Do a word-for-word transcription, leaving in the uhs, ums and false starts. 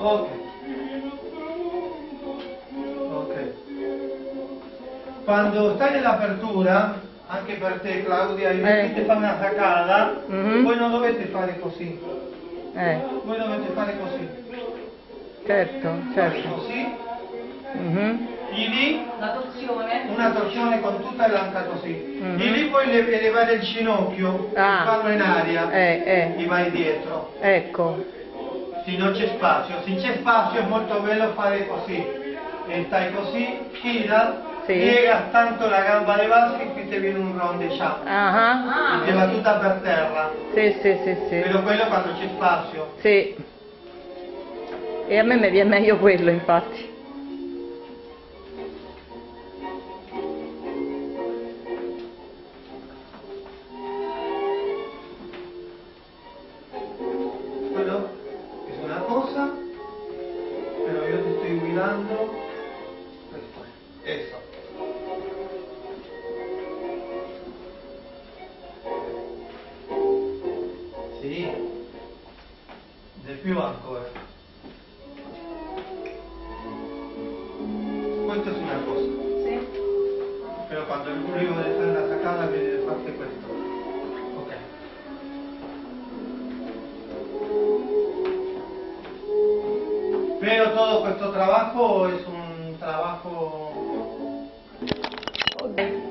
Ok. Ok. Quando stai nell'apertura, anche per te Claudia, io Eh. ti fare una saccata, Mhm. voi non dovete fare così. Eh, Voi dovete fare così. certo, Fate certo. così. Mhm. Di lì La torsione? una torsione con tutta l'anca così. Mhm. Di lì poi le- elevare il ginocchio, Ah. farlo in aria, Eh, eh. gli vai dietro. Ecco. Se non c'è spazio, se c'è spazio è molto bello fare così. E stai così, gira, Sì. piega tanto la gamba alle vasche che ti viene un rondesciato. Ah, Ah, Ti va tutta per terra. sì, sì, sì, sì. Però quello quando c'è spazio. Sì. E a me mi viene meglio quello, infatti. Quello è una cosa, però io ti sto guidando. Questo è. Eso. Sì. Di più ancora. Questa è una cosa. sì. Però quando lui vuole fare una saccata deve fare questo. Ok. Pero todo questo trabajo es un trabajo Ok.